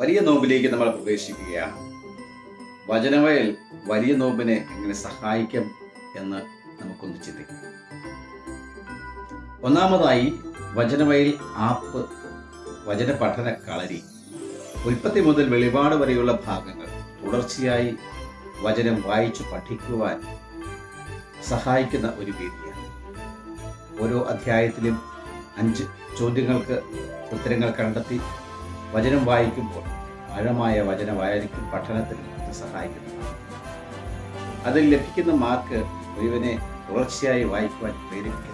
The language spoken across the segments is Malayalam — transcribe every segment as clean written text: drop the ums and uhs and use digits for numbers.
വലിയ നോമ്പിലേക്ക് നമ്മൾ പ്രവേശിക്കുകയാണ്. വചനവയൽ വലിയ നോമ്പിനെ എങ്ങനെ സഹായിക്കും എന്ന് നമുക്കൊന്ന് ചിന്തിക്കാം. ഒന്നാമതായി വചനവയൽ ആപ്പ് വചന പഠന കളരി ഉൽപ്പത്തി മുതൽ വെളിപാട് വരെയുള്ള ഭാഗങ്ങൾ തുടർച്ചയായി വചനം വായിച്ചു പഠിക്കുവാൻ സഹായിക്കുന്ന ഒരു വേദിയാണ്. ഓരോ അധ്യായത്തിലും 5 ചോദ്യങ്ങൾക്ക് ഉത്തരങ്ങൾ കണ്ടെത്തി വചനം വായിക്കുമ്പോൾ ആഴമായ വചന വായനയ്ക്കും പഠനത്തിനും സഹായിക്കുന്നതാണ്. അതിൽ ലഭിക്കുന്ന മാർക്ക് മുഴുവനെ തുടർച്ചയായി വായിക്കുവാൻ പ്രേരിപ്പിക്കുന്നു.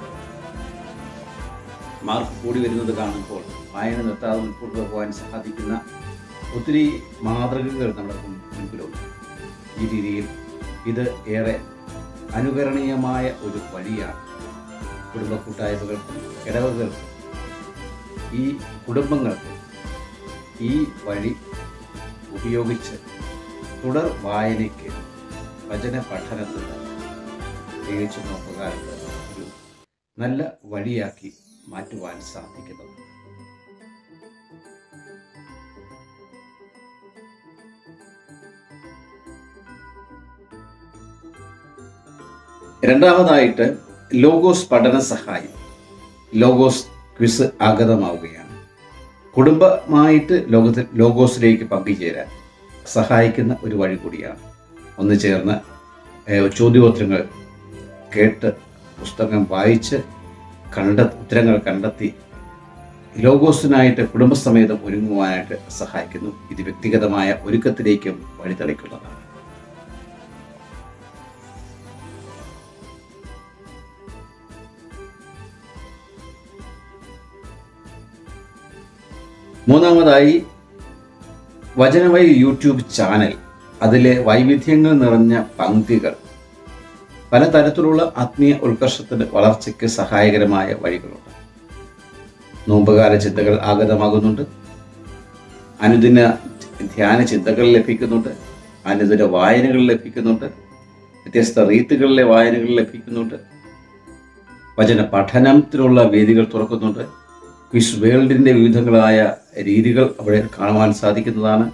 മാർക്ക് കൂടി വരുന്നത് കാണുമ്പോൾ വായന നിർത്താതെ മുൻപോട്ട് പോകാൻ സാധിക്കുന്ന ഒത്തിരി മാതൃകകൾ നമ്മുടെ മുൻപിലുണ്ട്. ഈ രീതിയിൽ ഇത് ഏറെ അനുകരണീയമായ ഒരു വഴിയാണ്. കുടുംബ കൂട്ടായ്മകൾക്കും ഇടവകൾക്കും ഈ കുടുംബങ്ങൾക്കും ഈ വഴി ഉപയോഗിച്ച് തുടർ വായനയ്ക്ക് വചന പഠനത്തിന് പ്രത്യേകിച്ച് നോക്കുകാലത്ത് ഒരു നല്ല വഴിയാക്കി മാറ്റുവാൻ സാധിക്കുന്നത്. രണ്ടാമതായിട്ട് ലോഗോസ് പഠന സഹായം, ലോഗോസ് ക്വിസ് ആഗതമാവുകയാണ്. കുടുംബമായിട്ട് ലോഗോസിലേക്ക് പങ്കുചേരാൻ സഹായിക്കുന്ന ഒരു വഴി കൂടിയാണ്. ഒന്ന് ചേർന്ന് ചോദ്യോത്തരങ്ങൾ കേട്ട് പുസ്തകം വായിച്ച് ഉത്തരങ്ങൾ കണ്ടെത്തി ലോഗോസിനായിട്ട് കുടുംബസമേതം ഒരുങ്ങുവാനായിട്ട് സഹായിക്കുന്നു. ഇത് വ്യക്തിഗതമായ ഒരുക്കത്തിലേക്കും വഴിതെളിക്കുന്നതാണ്. മൂന്നാമതായി വചനവയൽ യൂട്യൂബ് ചാനൽ, അതിലെ വൈവിധ്യങ്ങൾ നിറഞ്ഞ പങ്ക്തികൾ പലതരത്തിലുള്ള ആത്മീയ ഉത്കർഷത്തിന് വളർച്ചയ്ക്ക് സഹായകരമായ വഴികളുണ്ട്. നോമ്പുകാല ചിന്തകൾ ആഗതമാകുന്നുണ്ട്, അനുദിന ധ്യാന ചിന്തകൾ ലഭിക്കുന്നുണ്ട്, അനുദിന വായനകൾ ലഭിക്കുന്നുണ്ട്, വ്യത്യസ്ത റീത്തുകളിലെ വായനകൾ ലഭിക്കുന്നുണ്ട്, വചന പഠനത്തിനുള്ള വേദികൾ തുറക്കുന്നുണ്ട്, ക്വിസ് വേൾഡിൻ്റെ വിവിധങ്ങളായ രീതികൾ അവിടെ കാണുവാൻ സാധിക്കുന്നതാണ്.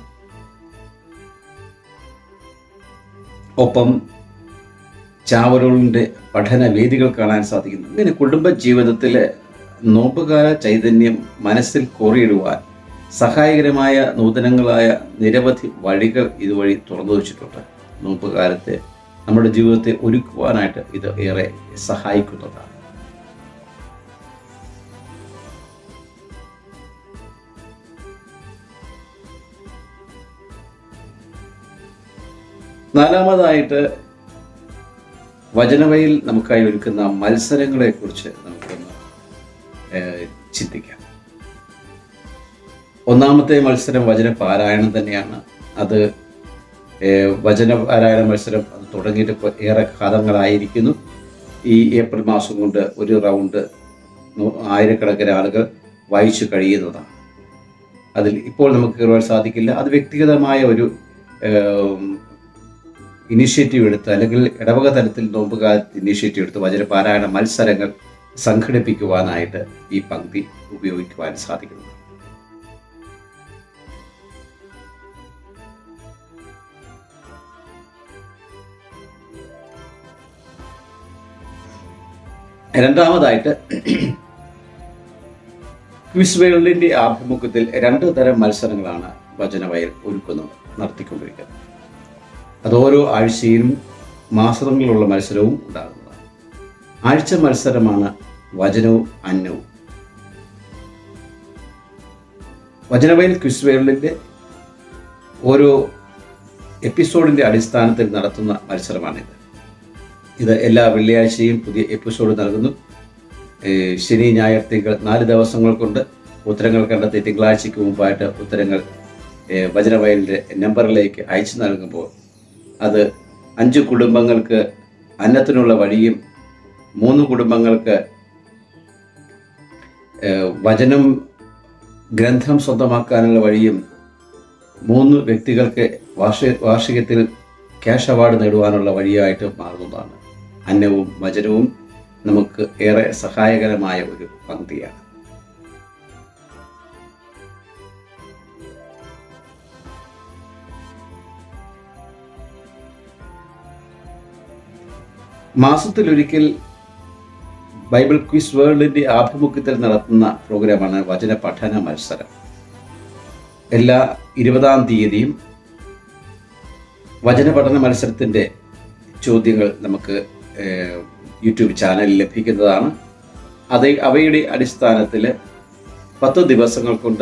ഒപ്പം ചാവറുകളുടെ പഠന വേദികൾ കാണാൻ സാധിക്കുന്നു. ഇങ്ങനെ കുടുംബ ജീവിതത്തിലെ നോമ്പുകാല ചൈതന്യം മനസ്സിൽ കോറിയിടുവാൻ സഹായകരമായ നൂതനങ്ങളായ നിരവധി വഴികൾ ഇതുവഴി തുറന്നു വച്ചിട്ടുണ്ട്. നോമ്പുകാലത്തെ നമ്മുടെ ജീവിതത്തെ ഒരുക്കുവാനായിട്ട് ഇത് ഏറെ സഹായിക്കുന്നതാണ്. നാലാമതായിട്ട് വചനവയൽ നമുക്കായി ഒരുക്കുന്ന മത്സരങ്ങളെ കുറിച്ച് നമുക്കൊന്ന് ചിന്തിക്കാം. ഒന്നാമത്തെ മത്സരം വചന പാരായണം തന്നെയാണ്. അത് വചന പാരായണ മത്സരം അത് തുടങ്ങിയിട്ട് ഇപ്പോൾ ഏറെ കാലങ്ങളായിരിക്കുന്നു. ഈ ഏപ്രിൽ മാസം കൊണ്ട് ഒരു റൗണ്ട് 1000കണക്കിന് ആളുകൾ വായിച്ചു കഴിയുന്നതാണ്. അതിൽ ഇപ്പോൾ നമുക്ക് കയറുവാൻ സാധിക്കില്ല. അത് വ്യക്തിഗതമായ ഒരു ഇനിഷ്യേറ്റീവ് എടുത്ത് അല്ലെങ്കിൽ ഇടവക തലത്തിൽ നോമ്പുകാലത്ത് ഇനിഷ്യേറ്റീവ് എടുത്ത് വചനപാരായണ മത്സരങ്ങൾ സംഘടിപ്പിക്കുവാനായിട്ട് ഈ പങ്ക്തി ഉപയോഗിക്കുവാൻ സാധിക്കുന്നു. രണ്ടാമതായിട്ട് ക്വിസ് വേൾഡിൻ്റെ ആഭിമുഖ്യത്തിൽ 2 തരം മത്സരങ്ങളാണ് വചനവയൽ നടത്തിക്കൊണ്ടിരിക്കുന്നത്. അത് ഓരോ ആഴ്ചയിലും മാസങ്ങളിലുള്ള മത്സരവും ഉണ്ടാകുന്നതാണ്. ആഴ്ച മത്സരമാണ് വചനവും അന്നവും. വചനവയൽ ക്വിസ് വേൾഡിൻ്റെ ഓരോ എപ്പിസോഡിൻ്റെ അടിസ്ഥാനത്തിൽ നടത്തുന്ന മത്സരമാണിത്. ഇത് എല്ലാ വെള്ളിയാഴ്ചയും പുതിയ എപ്പിസോഡ് നൽകുന്നു. ശനി, ഞായർ, തിങ്കൾ 4 ദിവസങ്ങൾ കൊണ്ട് ഉത്തരങ്ങൾ കണ്ടെത്തി തിങ്കളാഴ്ചയ്ക്ക് മുമ്പായിട്ട് ഉത്തരങ്ങൾ വചനവയലിൻ്റെ നമ്പറിലേക്ക് അയച്ചു നൽകുമ്പോൾ അത് 5 കുടുംബങ്ങൾക്ക് അന്നത്തിനുള്ള വഴിയും 3 കുടുംബങ്ങൾക്ക് വചനം ഗ്രന്ഥം സ്വന്തമാക്കാനുള്ള വഴിയും 3 വ്യക്തികൾക്ക് വാർഷികത്തിൽ ക്യാഷ് അവാർഡ് നേടുവാനുള്ള വഴിയായിട്ട് മാറുന്നതാണ്. അന്നവും വചനവും നമുക്ക് ഏറെ സഹായകരമായ ഒരു പങ്ക്തിയാണ്. മാസത്തിലൊരിക്കൽ ബൈബിൾ ക്വിസ് വേൾഡിൻ്റെ ആഭിമുഖ്യത്തിൽ നടത്തുന്ന പ്രോഗ്രാമാണ് വചന പഠന മത്സരം. എല്ലാ 20-ാം തീയതിയും വചന പഠന മത്സരത്തിൻ്റെ ചോദ്യങ്ങൾ നമുക്ക് യൂട്യൂബ് ചാനലിൽ ലഭിക്കുന്നതാണ്. അവയുടെ അടിസ്ഥാനത്തിൽ 10 ദിവസങ്ങൾ കൊണ്ട്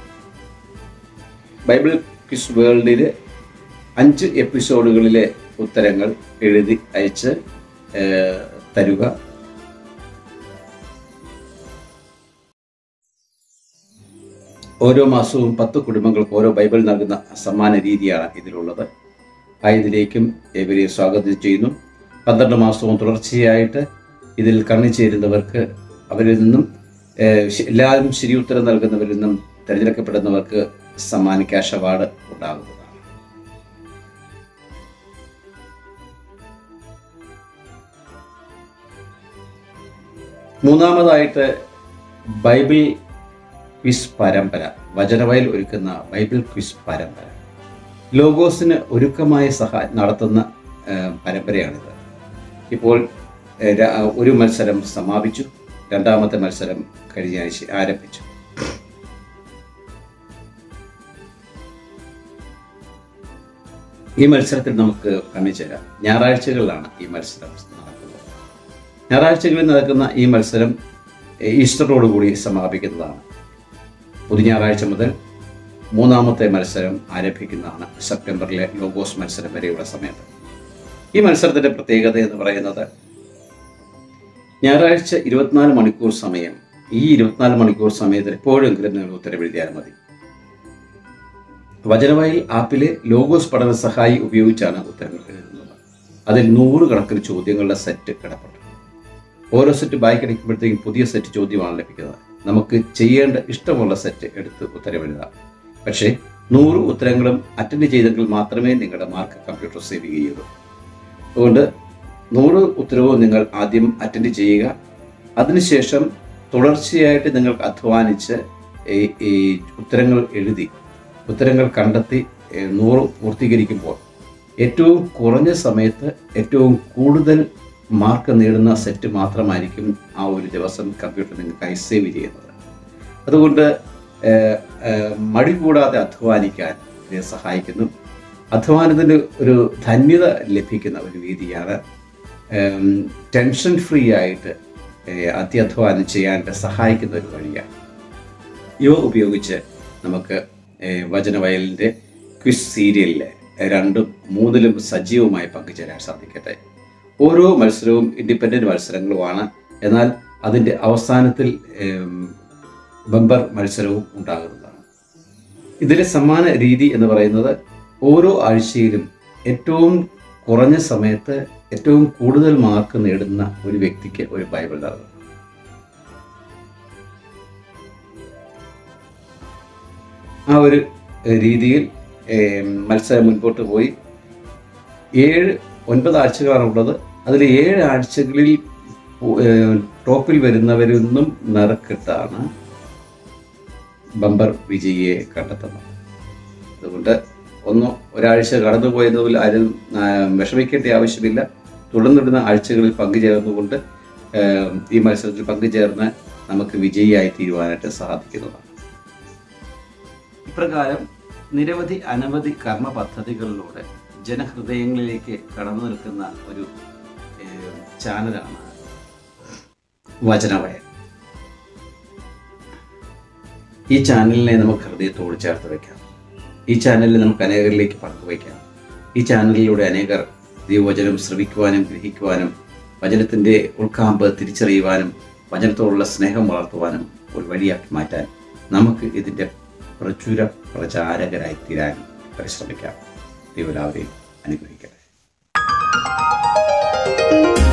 ബൈബിൾ ക്വിസ് വേൾഡിലെ 5 എപ്പിസോഡുകളിലെ ഉത്തരങ്ങൾ എഴുതി അയച്ച് തരുക. ഓരോ മാസവും 10 കുടുംബങ്ങൾക്ക് ഓരോ ബൈബിൾ നൽകുന്ന സമ്മാന രീതിയാണ് ഇതിലുള്ളത്. ആയതിലേക്കും ഏവരെയും സ്വാഗതം ചെയ്യുന്നു. 12 മാസവും തുടർച്ചയായിട്ട് ഇതിൽ കണ്ണിച്ചേരുന്നവർക്ക്, അവരിൽ നിന്നും എല്ലാവരും ശരി ഉത്തരം നൽകുന്നവരിൽ നിന്നും തിരഞ്ഞെടുക്കപ്പെടുന്നവർക്ക് സമ്മാന ക്യാഷ് അവാർഡ് ഉണ്ടാകുന്നതാണ്. മൂന്നാമതായിട്ട് ബൈബിൾ ക്വിസ് പരമ്പര, വചനവയൽ ഒരുക്കുന്ന ബൈബിൾ ക്വിസ് പരമ്പര. ലോഗോസിന് ഒരുക്കമായി നടത്തുന്ന പരമ്പരയാണിത്. ഇപ്പോൾ ഒരു മത്സരം സമാപിച്ചു, 2ാമത്തെ മത്സരം കഴിഞ്ഞ ആഴ്ച ആരംഭിച്ചു. ഈ മത്സരത്തിൽ നമുക്ക് കണ്ണിച്ചേരാം. ഞായറാഴ്ചകളിലാണ് ഈ മത്സരം നടക്കുന്നത്. ഞായറാഴ്ചകളിൽ നടക്കുന്ന ഈ മത്സരം ഈസ്റ്ററോടുകൂടി സമാപിക്കുന്നതാണ്. പുതു ഞായറാഴ്ച മുതൽ 3ാമത്തെ മത്സരം ആരംഭിക്കുന്നതാണ്, സെപ്റ്റംബറിലെ ലോഗോസ് മത്സരം വരെയുള്ള സമയത്ത്. ഈ മത്സരത്തിൻ്റെ പ്രത്യേകത എന്ന് പറയുന്നത്, ഞായറാഴ്ച 24 മണിക്കൂർ സമയം. ഈ 24 മണിക്കൂർ സമയത്ത് എപ്പോഴെങ്കിലും നിങ്ങൾ ഉത്തരം എഴുതിയാൽ മതി. വചനവയൽ ആപ്പിലെ ലോഗോസ് പഠന സഹായി ഉപയോഗിച്ചാണ് ഉത്തരങ്ങൾ എഴുതുന്നത്. അതിൽ 100 കണക്കിന് ചോദ്യങ്ങളുടെ സെറ്റ് കിടപ്പുണ്ട്. ഓരോ സെറ്റ് ബാക്കിയടിക്കുമ്പോഴത്തേക്കും പുതിയ സെറ്റ് ചോദ്യമാണ് ലഭിക്കുന്നത്. നമുക്ക് ചെയ്യേണ്ട ഇഷ്ടമുള്ള സെറ്റ് എടുത്ത് ഉത്തരം എഴുതാം. പക്ഷേ 100 ഉത്തരങ്ങളും അറ്റൻഡ് ചെയ്തെങ്കിൽ മാത്രമേ നിങ്ങളുടെ മാർക്ക് കമ്പ്യൂട്ടർ സേവ് ചെയ്യുകയുള്ളൂ. അതുകൊണ്ട് 100 ഉത്തരവും നിങ്ങൾ ആദ്യം അറ്റൻഡ് ചെയ്യുക. അതിനുശേഷം തുടർച്ചയായിട്ട് നിങ്ങൾക്ക് അധ്വാനിച്ച് ഈ ഉത്തരങ്ങൾ എഴുതി, ഉത്തരങ്ങൾ കണ്ടെത്തി 100 പൂർത്തീകരിക്കുമ്പോൾ ഏറ്റവും കുറഞ്ഞ സമയത്ത് ഏറ്റവും കൂടുതൽ മാർക്ക് നേടുന്ന സെറ്റ് മാത്രമായിരിക്കും ആ ഒരു ദിവസം കമ്പ്യൂട്ടർ നിങ്ങൾക്കായി സേവ് ചെയ്യുന്നത്. അതുകൊണ്ട് മടി കൂടാതെ അധ്വാനിക്കാൻ ഇത് സഹായിക്കുന്നു. അധ്വാനത്തിന് ഒരു ധന്യത ലഭിക്കുന്ന ഒരു രീതിയാണ്. ടെൻഷൻ ഫ്രീ ആയിട്ട് അത്യധ്വാനം ചെയ്യാൻ സഹായിക്കുന്ന ഒരു വഴിയാണ്. ഇവ ഉപയോഗിച്ച് നമുക്ക് വചനവയലിൻ്റെ ക്വിസ് സീരിയലിലെ 2ഉം 3ലും സജീവമായി പങ്കുചേരാൻ സാധിക്കട്ടെ. ഓരോ മത്സരവും ഇൻഡിപെൻഡൻറ്റ് മത്സരങ്ങളുമാണ്. എന്നാൽ അതിൻ്റെ അവസാനത്തിൽ ബമ്പർ മത്സരവും ഉണ്ടാകുന്നതാണ്. ഇതിലെ സമ്മാന രീതി എന്ന് പറയുന്നത്, ഓരോ ആഴ്ചയിലും ഏറ്റവും കുറഞ്ഞ സമയത്ത് ഏറ്റവും കൂടുതൽ മാർക്ക് നേടുന്ന ഒരു വ്യക്തിക്ക് ഒരു ബൈബിൾ നൽകും. ആ ഒരു രീതിയിൽ മത്സരം മുൻപോട്ട് പോയി 9 ആഴ്ചകളാണുള്ളത്. അതിൽ 7 ആഴ്ചകളിൽ ടോപ്പിൽ വരുന്നവരിൽ നിന്നും നറുക്കിട്ടാണ് ബമ്പർ വിജയിയെ കണ്ടെത്തുന്നത്. അതുകൊണ്ട് ഒരാഴ്ച കടന്നുപോയതുപോലെ ആരും വിഷമിക്കേണ്ട ആവശ്യമില്ല. തുടർന്നിടുന്ന ആഴ്ചകളിൽ പങ്കുചേർന്നുകൊണ്ട് ഈ മത്സരത്തിൽ പങ്കുചേർന്ന് നമുക്ക് വിജയിയായി തീരുവാനായിട്ട് സാധിക്കുന്നതാണ്. ഇപ്രകാരം അനവധി കർമ്മ പദ്ധതികളിലൂടെ ജനഹൃദയങ്ങളിലേക്ക് കടന്നു നിൽക്കുന്ന ഒരു ചാനലാണ് വചനവയൽ. ഈ ചാനലിനെ നമുക്ക് ഹൃദയത്തോട് ചേർത്ത് വയ്ക്കാം. ഈ ചാനലിൽ നമുക്ക് അനേകരിലേക്ക് പങ്കുവയ്ക്കാം. ഈ ചാനലിലൂടെ അനേകർ ദൈവവചനം ശ്രവിക്കുവാനും ഗ്രഹിക്കുവാനും വചനത്തിൻ്റെ ഉൾക്കാമ്പ് തിരിച്ചറിയുവാനും വചനത്തോടുള്ള സ്നേഹം വളർത്തുവാനും ഒരു വഴിയാക്കി മാറ്റാൻ നമുക്ക് ഇതിൻ്റെ പ്രചുര പ്രചാരകരായി തീരാൻ പരിശ്രമിക്കാം. ദൈവം എല്ലാവരെയും അനുഗ്രഹിക്കട്ടെ.